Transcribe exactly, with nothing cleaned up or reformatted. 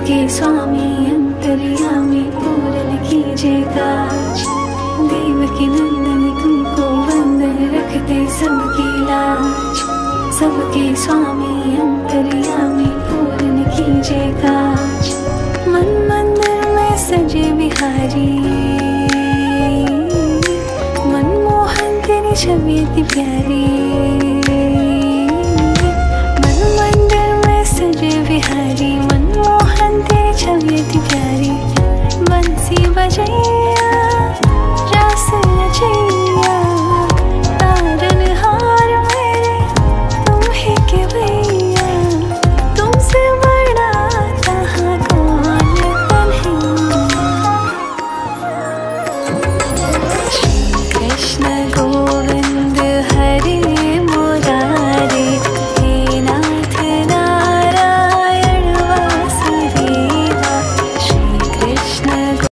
सबके स्वामी अंतर्यामी पूर्ण कीजिए काज। देव की नंदन तुमको वंदन रखते सबकी लाज। सबके स्वामी अंतर्यामी पूर्ण कीजिए काज। मन मंदिर में सजे बिहारी, मनमोहन तेरी छवि अति प्यारी।